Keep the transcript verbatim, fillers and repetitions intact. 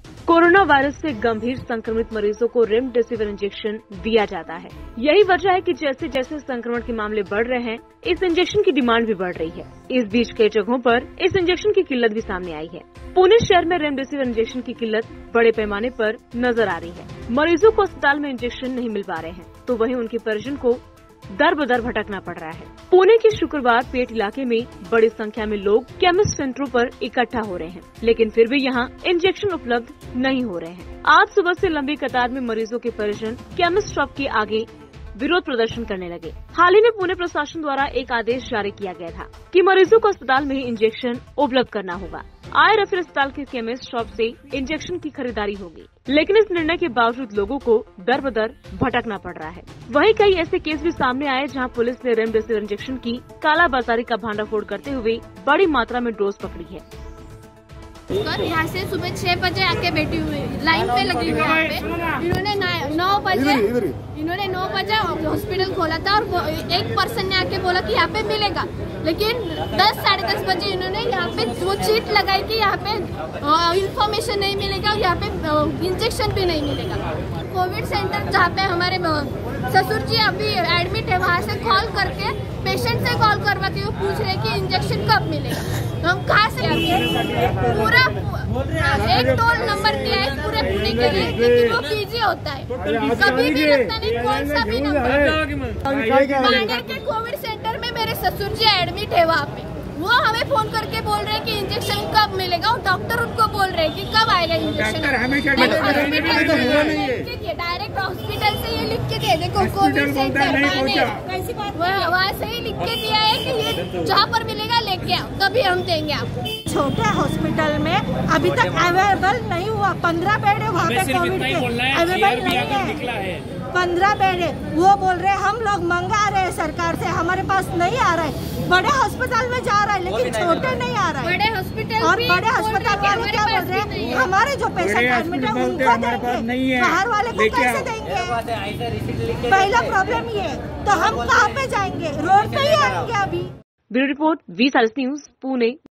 Corona virus से गंभीर संक्रमित मरीजों को रेमडेसिविर इंजेक्शन दिया जाता है। यही वजह है कि जैसे जैसे संक्रमण के मामले बढ़ रहे हैं, इस इंजेक्शन की डिमांड भी बढ़ रही है। इस बीच कई जगहों पर इस इंजेक्शन की किल्लत भी सामने आई है। पुणे शहर में रेमडेसिविर इंजेक्शन की किल्लत बड़े पैमाने पर नजर आ रही है। मरीजों को अस्पताल में इंजेक्शन नहीं मिल पा रहे हैं, तो वहीं उनके परिजन को दर बदर भटकना पड़ रहा है। पुणे के शुक्रवार पेट इलाके में बड़ी संख्या में लोग केमिस्ट सेंटरों पर इकट्ठा हो रहे हैं, लेकिन फिर भी यहाँ इंजेक्शन उपलब्ध नहीं हो रहे हैं। आज सुबह से लंबी कतार में मरीजों के परिजन केमिस्ट शॉप के आगे विरोध प्रदर्शन करने लगे। हाल ही में पुणे प्रशासन द्वारा एक आदेश जारी किया गया था कि मरीजों को अस्पताल में ही इंजेक्शन उपलब्ध करना होगा। आए रेफर अस्पताल के केमिस्ट शॉप से इंजेक्शन की खरीदारी होगी, लेकिन इस निर्णय के बावजूद लोगों को दर बदर भटकना पड़ रहा है। वहीं कई ऐसे केस भी सामने आए जहां पुलिस ने रेमडेसिविर इंजेक्शन की कालाबाजारी का भांडाफोड़ करते हुए बड़ी मात्रा में डोज पकड़ी है। कर यहाँ से सुबह छह बजे आके बैठी हुई लाइन पे लगी हुई यहाँ पे। इन्होंने नौ बजे इन्होंने नौ बजे हॉस्पिटल खोला था और एक पर्सन ने आके बोला कि यहाँ पे मिलेगा, लेकिन दस साढ़े दस बजे इन्होंने यहाँ पे वो चीट लगाई कि यहाँ पे इंफॉर्मेशन नहीं मिलेगा और यहाँ पे इंजेक्शन भी नहीं मिलेगा। कोविड सेंटर जहाँ पे हमारे ससुर जी अभी एडमिट है, वहाँ से कॉल करके पेशेंट से कॉल करवा के वो पूछ रहे कि इंजेक्शन कब मिलेगा। तो हम कहाँ से पूरा एक टोल नंबर दिया है पूरे पुणे के लिए, लेकिन वो पीजी होता है, कभी भी लगता नहीं कौन सा भी नंबर। मानेर के कोविड सेंटर में मेरे ससुर जी एडमिट है, वहाँ पे वो हमें फोन करके बोल रहे हैं कि इंजेक्शन कब मिलेगा और डॉक्टर उनको बोल रहे हैं कि कब आएगा इंजेक्शन। डायरेक्ट हॉस्पिटल से ये लिख के दिया, देखो कोविड सेंटर वहाँ से ही लिख के दिया है कि ये जहाँ पर मिलेगा लेके आओ, तभी हम देंगे आपको। छोटे हॉस्पिटल में अभी तक अवेलेबल नहीं हुआ, पंद्रह बेड है वहाँ पे कोविड के अवेलेबल नहीं है, पंद्रह बेड है। वो बोल रहे हैं हम लोग मंगा रहे हैं सरकार से, हमारे पास नहीं आ रहा है। बड़े अस्पताल में जा रहा है लेकिन छोटे नहीं आ रहा है। बड़े हॉस्पिटल और बड़े अस्पताल वाले क्या बोल रहे हैं, हमारे जो पेशेंट एडमिट है उनको देंगे, बाहर वाले को कैसे देंगे? पहला प्रॉब्लम ये, तो हम कहाँ पे जाएंगे? रोड पे ही आएंगे अभी। Bureau report, V news, Pune.